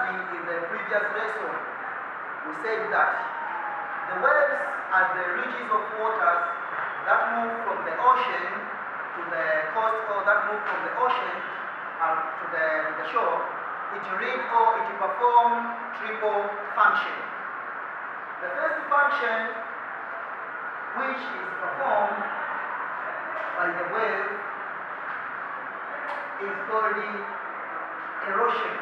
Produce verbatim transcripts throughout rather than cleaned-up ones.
in, in the previous lesson, we said that the waves are the ridges of waters that move from the ocean to the coast, or that move from the ocean uh, to, the, to the shore. It read or it perform triple function. The first function, which is performed by the wave, is called erosion.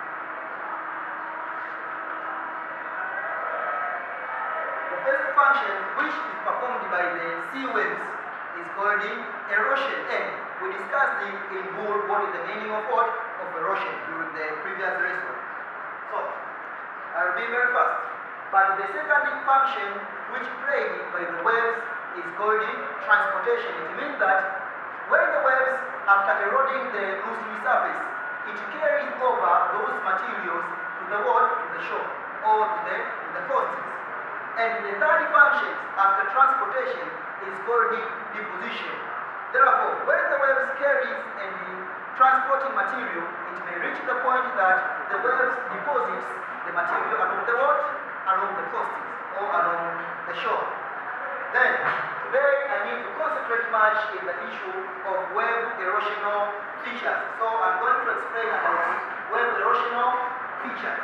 The first function, which is performed by the sea waves, is called erosion. And we discussed in, in full what is the meaning of what? Of erosion during the previous lesson. So, I'll be very fast. But the second function, which played by the waves, is called transportation. It means that when the waves, after eroding the loose surface, it carries over those materials to the water, to the shore, or to the, to the coasts. And the third function, after transportation, is called deposition. Therefore, when the waves carries and transporting material, it may reach the point that the waves deposits the material along the water, along the coasts, or along the shore. Then, today I need to concentrate much in the issue of wave erosional features. So I'm going to explain about wave erosional features.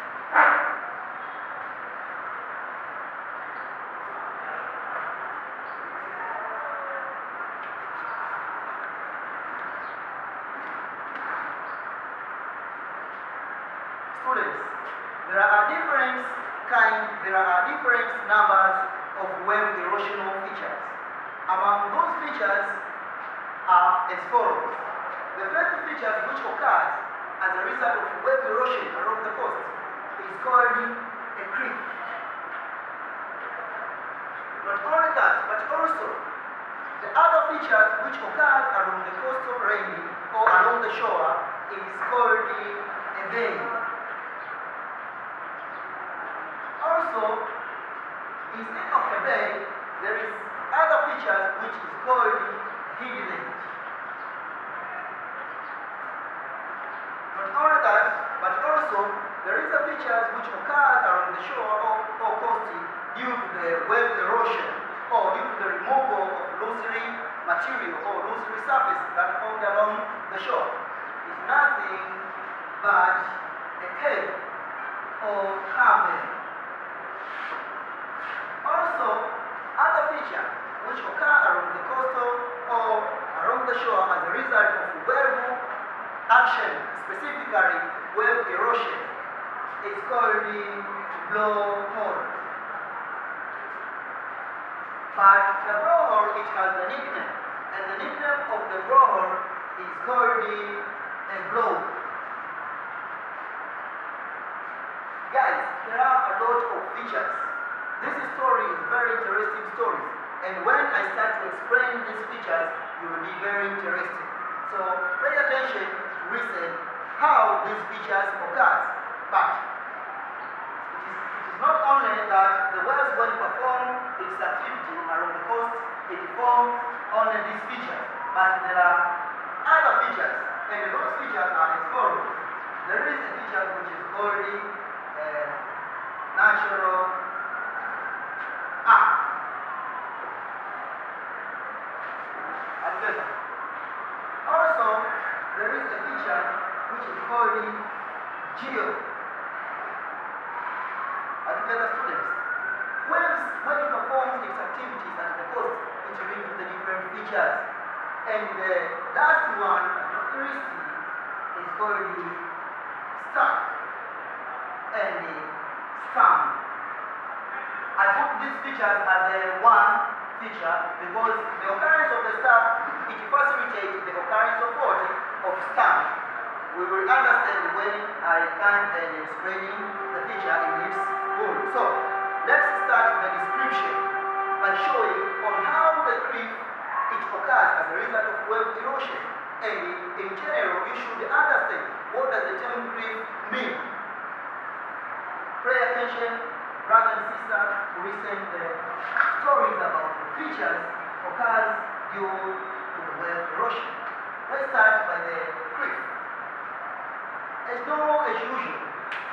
Students, there are different kinds, there are different numbers of wave erosional features. Among those features are as follows. The first feature which occurs as a result of wave erosion along the coast is called a creek. Not only that, but also the other features which occurs along the coastal range or along the shore is called a bay. Also, instead of a bay, there is other features which is called headland. Not only that, but also there is a features which occurs along the shore or, or coast due to the wave erosion or due to the removal of loosely material or loosely surface that found along the shore. It's nothing but a cave or cavern. Also, other features which occur along the coastal or along the shore as a result of wave action, specifically wave erosion, is called the blowhole. But the blowhole, it has the nickname, and the nickname of the blowhole is called the a blow. Guys, there are a lot of features. This story is very interesting story, and when I start to explain these features, you will be very interested. So pay attention to listen how these features occur. But it is, it is not only that the waves, when perform its activity along the coast, it forms only these features, but there are other features, and those features are as follows. There is a feature which is called uh, natural Ah. Also, there is a feature which is called geo. Are you together, students? Waves, when it performs its activities at the coast, it leads to the different features. And the last one, not the least, is called the stack and the stamp. I put these features as the one feature because the occurrence of the stamp, it facilitates the occurrence of what? Of stamp. We will understand when I come and explaining the feature in its whole. So, let's start the description by showing on how the creek it occurs as a result of wave erosion. And in general, you should understand what does the term creek mean. Pay attention, brothers and sisters, to listen to the stories about the features occurs due to the wave erosion. Let's start by the creek. As normal as usual,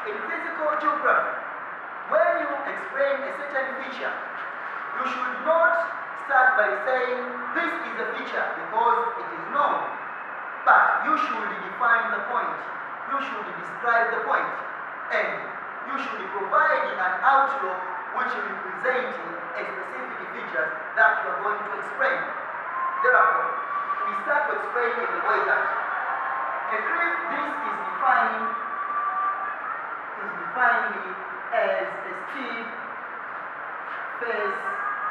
feature. You should not start by saying this is a feature because it is known, but you should define the point. You should describe the point, and you should provide an outlook which represents a specific features that you are going to explain. Therefore, we start to explain in the way that a cliff, this is defined, is defined as a steep face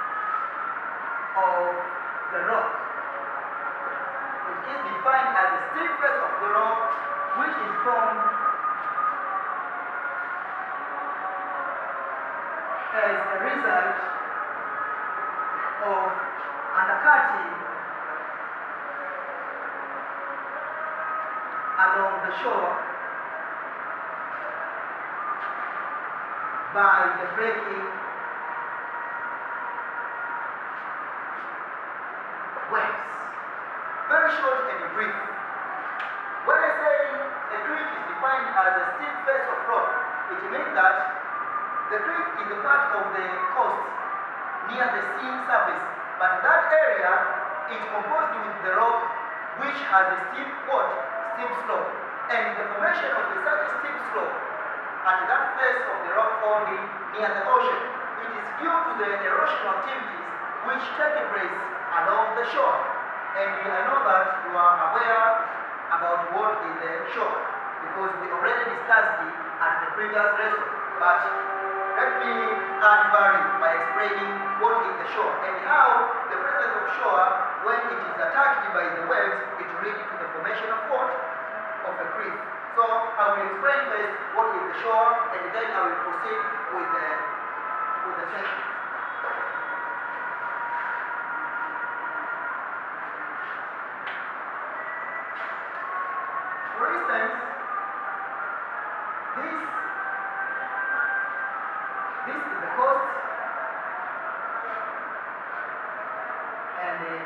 of the rock. It is defined as the steep face of the rock which is formed as a result of undercutting along the shore by the breaking waves. Very short and brief. When I say a cliff is defined as a steep face of rock, it means that the cliff is the part of the coast near the sea surface, but that area is composed with the rock which has a steep what? Steep slope. And the formation of the such steep slope at that face of the rock found near the ocean, it is due to the erosion activities which take place along the shore. And I know that you are aware about what is the shore because we already discussed it at the previous lesson. But let me add value by explaining what is the shore and how the presence of shore, when it is attacked by the waves, it leads to the formation of what? Of a cliff. So I will explain first what is the shore, and then I will proceed with the with the section. For instance, this this is the coast, and uh,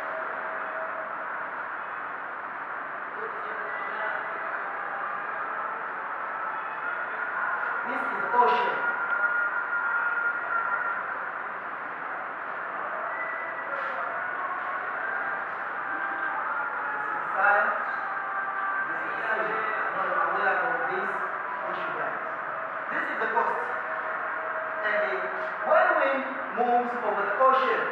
this is the ocean. This is science. This is science. I'm not aware of this issue, guys. This is the coast. And uh, when wind moves over the ocean,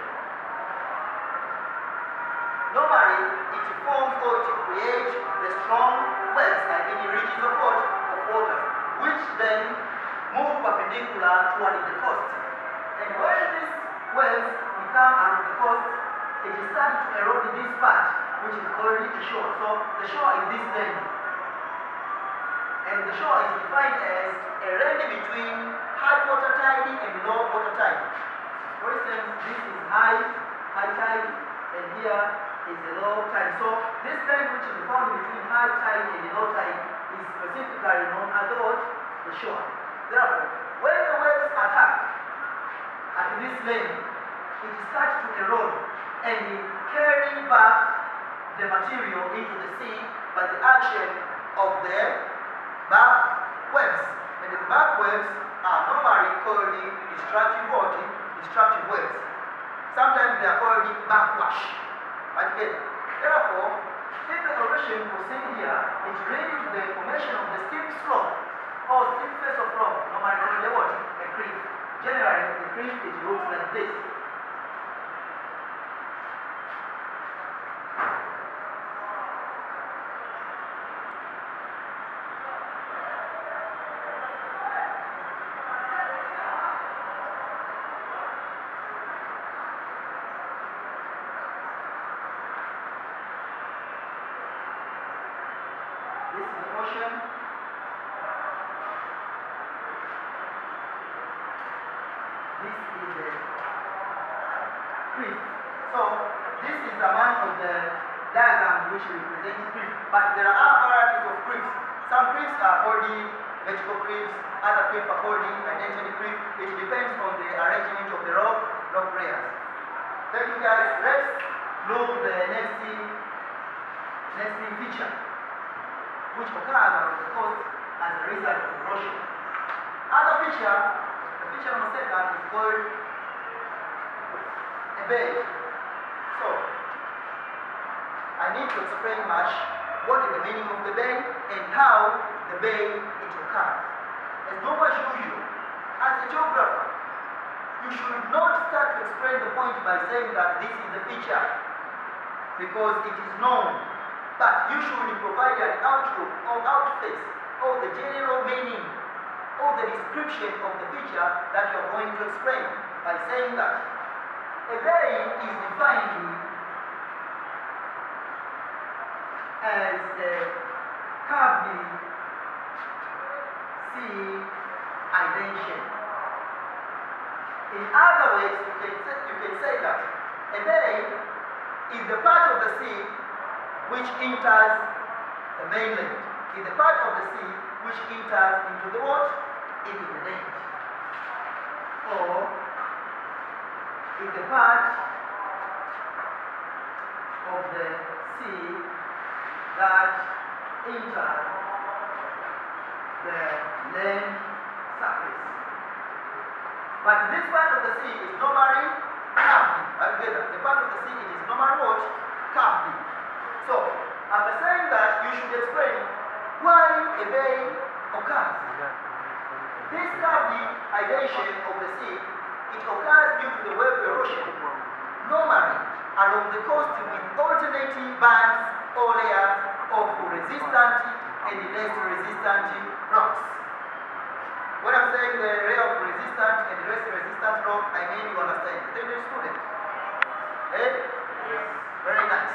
normally it forms or to create the strong waves, like in ridges of water, of water, which then move perpendicular toward the coast. And when these waves become along the coast, it is starting to erode this part, which is called the shore. So the shore is this length. And the shore is defined as a range between high water tide and low water tide. For instance, this is high, high tide, and here is the low tide. So this range which is found between high tide and low tide is specifically known as what? The shore. Therefore, when the waves attack at this lane, it starts to erode and carry back the material into the sea by the action of the back waves. And the back waves are normally called destructive water, destructive waves. Sometimes they are called backwash. Again, therefore, if the erosion proceeds here, it leads to the formation of the steep slope or steep face of rock, normally called the what? A cliff. Generally, the cliff it looks like this. This is the ocean. This is the cliff. So this is the one of the diagram which represents cliff. But there are varieties of cliffs. Some cliffs are called vertical cliffs, other cliffs are called identity cliff. It depends on the arrangement of the rock, rock layers. Thank you guys. Let's look the next next feature, which occurs along the coast as a result of erosion. Other feature, the feature number second is called a bay. So, I need to explain much what is the meaning of the bay and how the bay it occurs. As normal as usual, as a geographer, you should not start to explain the point by saying that this is the feature, because it is known, but you should provide an outlook or outface or the general meaning or the description of the feature that you are going to explain by saying that a bay is defined as a curved sea indentation. In other words, you can say, you can say that a bay is the part of the sea which enters the mainland, is the part of the sea which enters into the what? Into the land. Or is the part of the sea that enters the land surface. But this part of the sea is normally curved. Together, the part of the sea it is normally what? Curved. So, after saying that, you should explain why a bay occurs. This curved indentation of the sea, it occurs due to the wave erosion, normally along the coast with alternating bands or layers of resistant and less resistant rocks. When I'm saying the layer of resistant and less resistant rock, I mean you understand. Is it student? Eh? Yes. Very nice.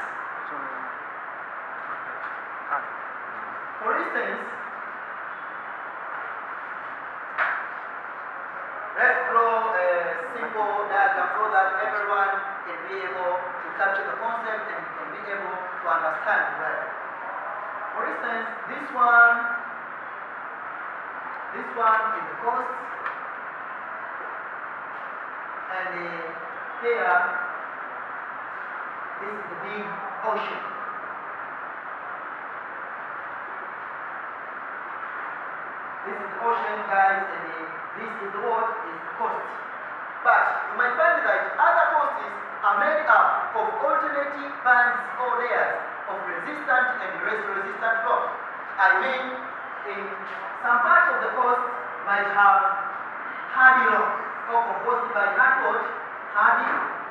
For instance, let's draw a simple diagram so that everyone can be able to capture the concept and can be able to understand well. For instance, this one, this one is the coast, and uh, here, this is the big ocean. This is the ocean, guys, and uh, this is the what is the coast. But you might find that other coasts are made up of alternating bands or layers of resistant and less resistant rock. I mean, in some parts of the coast might have hardy rock or composed by hard what? Hardy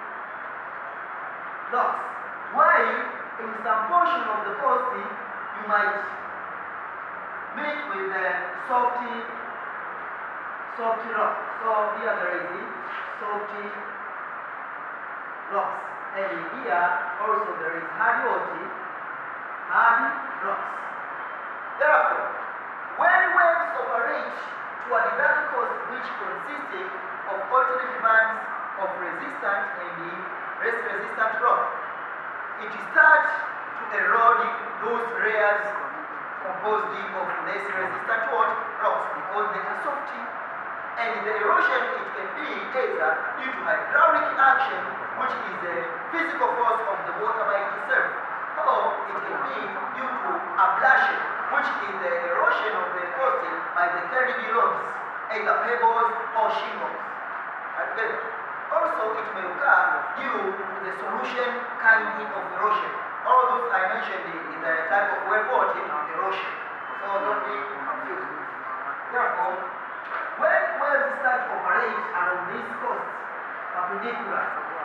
rocks. While in some portion of the coast you might meet with the softy, softy rock. So here there is softy rocks, and here also there is hardy what? Hardy rocks. Therefore, when waves operate toward that coast which consisting of alternate bands of resistant and less resistant rock, it starts to erode those layers composed of less resistant what? Rocks, because they are softy. And the erosion, it can be either due to hydraulic action, which is a physical force of the water by itself, or it can be due to ablation, which is the erosion of the coast by the carrying loads, either pebbles or shingles. Okay. Also, it may occur due to the solution kind of erosion. All those I mentioned in the type of wave water erosion. So don't be confused. Therefore, when waves start to operate along these coasts perpendicular,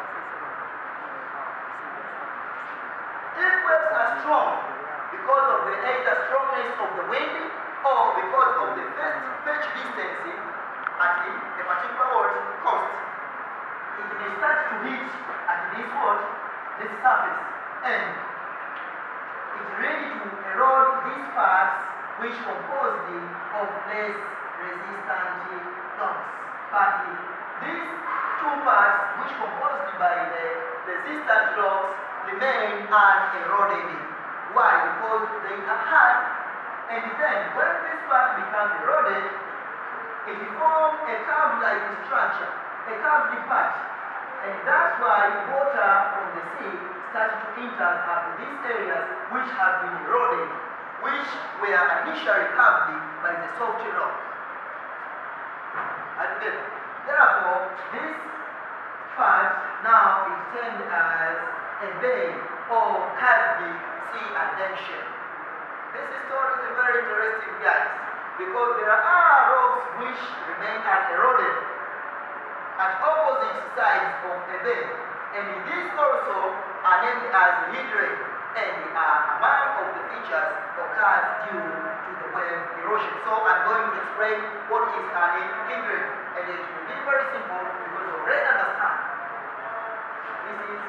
if waves are strong because of the either strongness of the wind or because of the fetch distance at a particular coast, it may start to hit at this what? This surface, and it's ready to erode these parts which composed of less resistant rocks. But these two parts which composed by the resistant rocks remain uneroded. Why? Because they are hard, and then when this part becomes eroded, it forms a curve-like structure, a curved part, and that's why water from the sea started to enter up these areas which have been eroded, which were initially carved by the soft rock. And then, therefore, this part now is termed as a bay or curved sea addention. This story is very interesting, guys, because there are rocks which remain uneroded at opposite sides of a bay, and these also are named as hydride, and are among of the features occurs due to the wave erosion. So I'm going to explain what is an hydride, and it will be very simple because you already understand. This is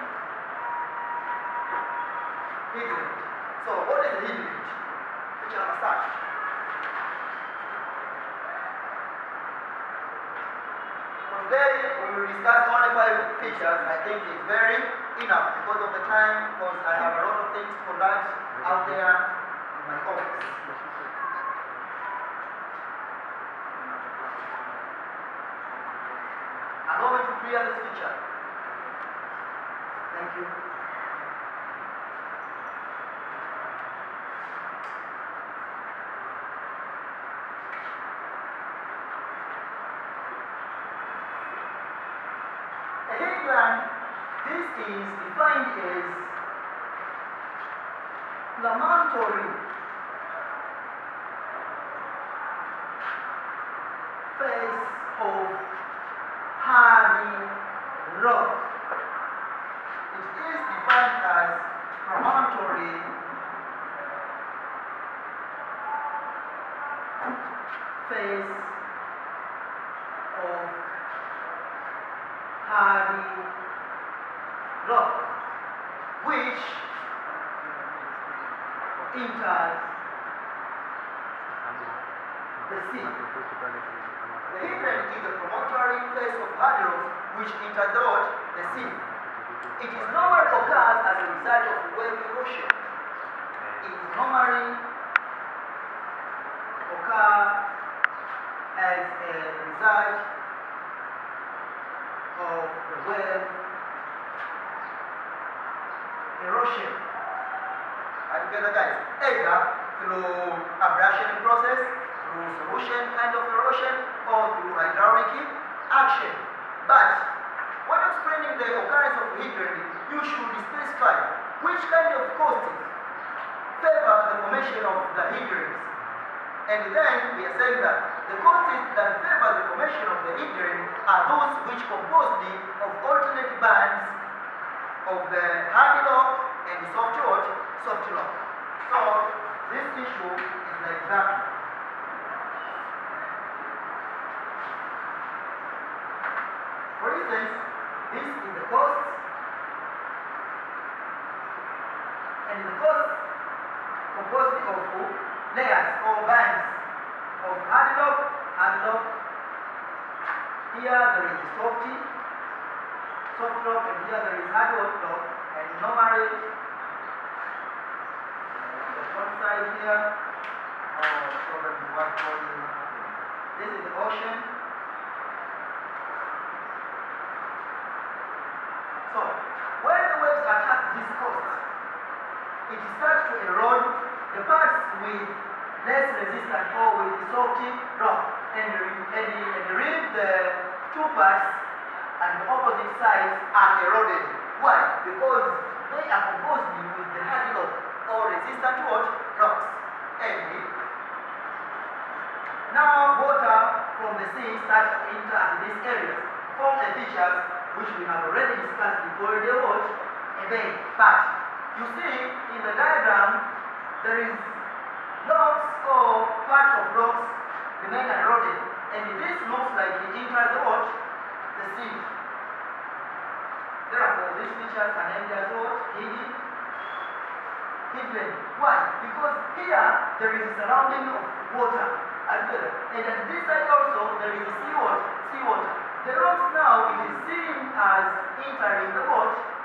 hydride. So what is the hydride? Feature number start. Today we will discuss only five features. I think it's very enough because of the time, because I have a lot of things to conduct out there in my office. Allow me to clear this feature. Thank you. This is defined as promontory face of hardy rock. It is defined as promontory face of hardy rock, which enters the sea. The hydride is the promontory face of hard rocks which enter the, the sea. It is normally occurs as a result of wave erosion. It is normally occur as a result of the wave erosion. Are you together, guys? Either through abrasion process, through solution kind of erosion, or through hydraulic action. But when explaining the occurrence of hydride, you should specify which kind of causes favor the formation of the hydrides. And then we are saying that the causes that favor the formation of the hydride are those which composed of alternate bands of the hard rock and soft rock, soft rock. So this issue is like that. For instance, this is the coast, and the coast composed of layers or bands of hard rock, hard rock. Here there is soft, soft rock, and here there is hard rock, and normally the front side here, or probably what body. This is the ocean. So when the waves attack this coast, it starts to erode the parts with less resistance or with soft rock, and, and, and leave the two parts and the opposite sides are eroded. Why? Because they are composed with the hard rock or resistant to what? Rocks. And now water from the sea starts to enter these areas, form the features which we have already discussed before the what? A bay. But you see in the diagram there is rocks or part of rocks remain eroded, and this looks like it enters the what? The sea. Therefore, these features are named as what? Hidden. Hidden. Why? Because here there is a surrounding of water, and at this side also there is seawater. Seawater. The rocks now it is seen as entering the what?